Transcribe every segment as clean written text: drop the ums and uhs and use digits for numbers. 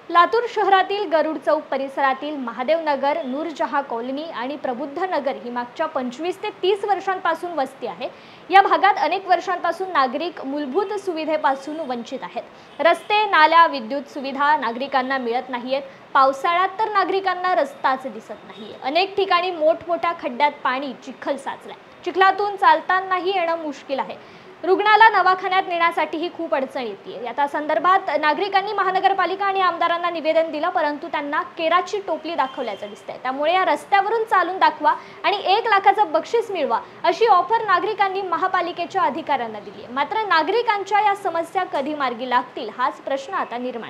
लातूर शहरातील गरुड चौक परिसरातील महादेव नगर, नूरजहां कॉलनी आणि प्रबुद्ध नगर ही मागच्या 25 ते 30 वर्षांपासून वस्ती आहे। या भागात अनेक वर्षांपासून नागरिक मूलभूत सुविधेपासून वंचित आहेत। रस्ते, नाल्या, विद्युत सुविधा नागरिकांना मिळत नाहीयेत। पावसाळ्यात तर नागरिकांना रस्ताच दिसत नाहीये। अनेक ठिकाणी मोठमोठ्या खड्ड्यात पाणी, चिखल साचलाय। चिखलातून चालतानाही येणं मुश्किल आहे। रुग्णाला दवाखान्यात नेण्यासाठीही खूप अडचण येते। या संदर्भात नागरिकांनी महानगरपालिका आणि आमदारांना निवेदन दिलं, परंतु त्यांना केराची टोपली दाखवल्याचं दिसतंय। त्यामुळे या रस्त्यावरून चालून दाखवा आणि 1 लाखाचं बक्षीस मिळवा अशी ऑफर नागरिकांनी महापालिकेच्या अधिकाऱ्यांना दिली। मात्र नागरिकांच्या या समस्या कधी मार्गी लागतील हाच प्रश्न आता निर्माण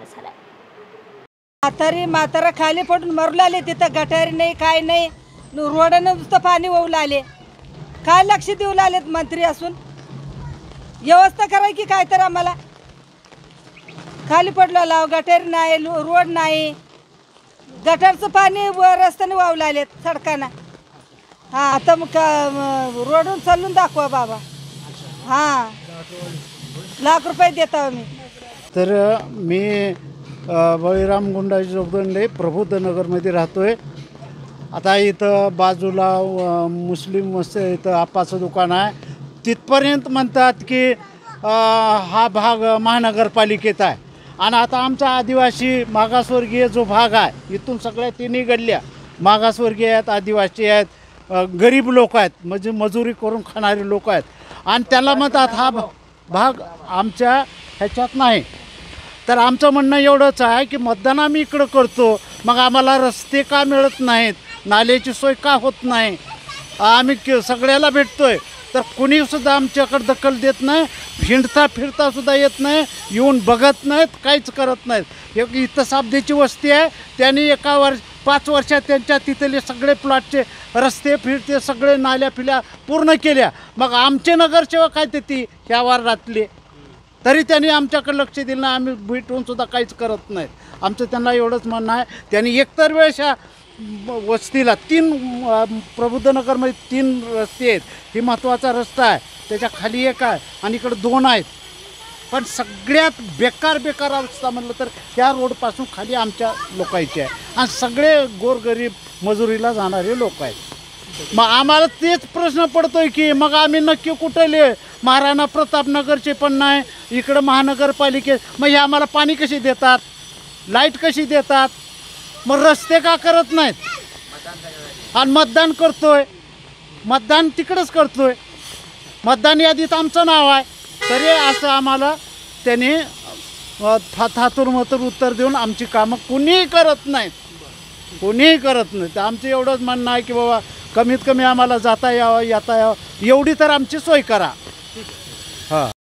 झालाय। म्हातारा खाली पडून मरू लागले, तिथं गटारी नाही, काय नाही, रोडानं नुसतं पाणी वाहू लागले। काय लक्ष देऊ लागलेत मंत्री असून? व्यवस्था करायची काय तर आम्हाला। खाली पडलो लाव, गटर नाही, रोड नाही, गटरचं पाणी रस्त्याने वाहू लागलेत सडकाना। हां, आता मग रोडून चालून दाखवा बाबा। हां, लाख रुपये देतो आम्ही। तर मी बळीराम गुंडाजी जोगदंडे प्रबुद्ध नगरमध्ये राहतोय। आता इथं बाजूला मुस्लिम इथं आप्पाचं दुकान आहे। तिथपर्यंत म्हणतात की हा भाग महानगरपालिकेत आहे आणि आता आमचा आदिवासी मागासवर्गीय जो भाग आहे, इथून सगळ्या तिन्ही गल्ल्या मागासवर्गीय आहेत, आदिवासी आहेत, गरीब लोक आहेत, म्हणजे मजुरी करून खाणारे लोक आहेत आणि त्याला म्हणतात हा भाग आमच्या ह्याच्यात नाही। तर आमचं म्हणणं एवढंच आहे की मतदान आम्ही इकडं करतो, मग आम्हाला रस्ते का मिळत नाहीत, नाल्याची सोय का होत नाही? आम्ही सगळ्याला भेटतोय तर कुणीसुद्धा आमच्याकडे दखल देत नाही, हिंडता फिरतासुद्धा येत नाही, येऊन बघत नाहीत, काहीच करत नाहीत। एक इथं साबदेची वस्ती आहे, त्यांनी 5 वर्षात त्यांच्या तिथले सगळे प्लॉटचे रस्ते फिरते सगळे नाल्या फिल्या पूर्ण केल्या। मग आमचे नगरसेवक आहेत ती ह्या वार्डातले, तरी त्यांनी आमच्याकडे लक्ष दिलं नाही, आम्ही भेटूनसुद्धा काहीच करत नाहीत। आमचं त्यांना एवढंच म्हणणं आहे, त्यांनी एकतर वेळेस ह्या वस्तीला 3 प्रबुद्ध नगरमध्ये 3 रस्ते आहेत। ही महत्त्वाचा रस्ता आहे, त्याच्या खाली एक आहे आणि इकडं 2 आहेत। पण सगळ्यात बेकार अवस्था म्हणलं तर त्या रोडपासून खाली आमच्या लोकांची आहे आणि सगळे गोरगरीब मजुरीला जाणारे लोक आहेत। मग आम्हाला तेच प्रश्न पडतोय की मग आम्ही नक्की कुठले? महाराणा प्रतापनगरचे पण नाही, इकडं महानगरपालिकेत, मग हे आम्हाला पाणी कशी देतात, लाईट कशी देतात, मग रस्ते का करत नाहीत? आणि मतदान करतोय, मतदान तिकडंच करतोय, मतदान यादीत आमचं नाव आहे, तरी असं आम्हाला त्यांनी थातूर उत्तर देऊन आमची कामं कुणीही करत नाहीत, कोणीही करत नाही। तर आमचं एवढंच म्हणणं आहे की बाबा कमीत कमी आम्हाला जाता यावं, येता यावं, एवढी तर आमची सोय करा। हां।